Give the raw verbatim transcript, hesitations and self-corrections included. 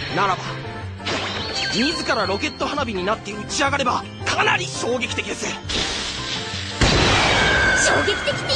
ならば自らロケット花火になって打ち上がればかなり衝撃的です。 衝撃的って